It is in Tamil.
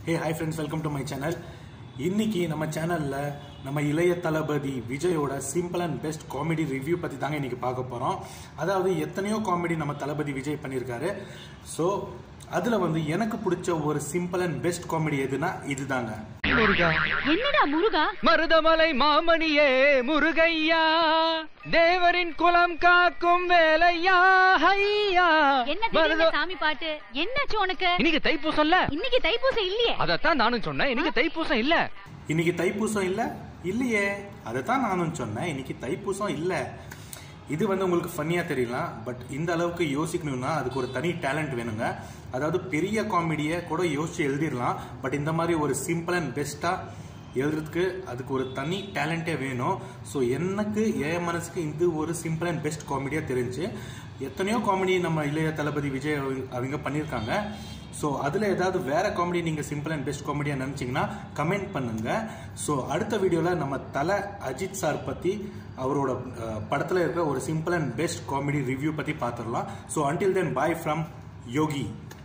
Hey, hi friends, welcome to my channel. இன்னைக்கு நம்ம சேனல்ல நம்ம இளைய தளபதி விஜயோட simple and best comedy review பத்தி தாங்க இன்னைக்கு பார்க்க போறோம். அதாவது எத்தனையோ காமெடி நம்ம தளபதி விஜய் பண்ணிருக்காரு. சோ அதுல வந்து எனக்கு பிடிச்ச ஒரு சிம்பிள் அண்ட் பெஸ்ட் காமெடி எதுனா இதுதாங்க. என்னடா முருகா? மருதமலை மாமணியே முருகையா, தேவரின் குலம் காக்கும் வேலையா ஐயா. என்ன சாமி பாட்டு என்னாச்சு உனக்கு? இன்னைக்கு தைப்பூசம் இல்ல. இன்னைக்கு தைப்பூசம் இல்லையே. அதத்தான் நானும் சொன்னேன். இன்னைக்கு தைப்பூசம் இல்ல. இன்னைக்கு தைப்பூசம் இல்ல இல்லையே, அதைத்தான் நானும் சொன்னேன். இன்னைக்கு தைப்பூசம் இல்ல. இது வந்து உங்களுக்கு ஃபன்னியா தெரியலாம், பட் இந்த அளவுக்கு யோசிக்கணும்னா அதுக்கு ஒரு தனி டேலண்ட் வேணுங்க. அதாவது பெரிய காமெடியை கூட யோசிச்சு எழுதிடலாம், பட் இந்த மாதிரி ஒரு சிம்பிள் அண்ட் பெஸ்டா எழுதுறதுக்கு அதுக்கு ஒரு தனி டேலண்டே வேணும். ஸோ எனக்கு என் மனசுக்கு இது ஒரு சிம்பிள் அண்ட் பெஸ்ட் காமெடியா தெரிஞ்சு எத்தனையோ காமெடி நம்ம இளைய தளபதி விஜய் அவங்க பண்ணியிருக்காங்க. ஸோ அதில் ஏதாவது வேற காமெடி நீங்கள் சிம்பிள் அண்ட் பெஸ்ட் காமெடியாக நினச்சிங்கன்னா கமெண்ட் பண்ணுங்க. ஸோ அடுத்த வீடியோவில் நம்ம தல அஜித் சார் பற்றி அவரோட படத்தில் இருக்கிற ஒரு simple and best comedy review பற்றி பார்த்துடலாம். So until then bye from Yogi.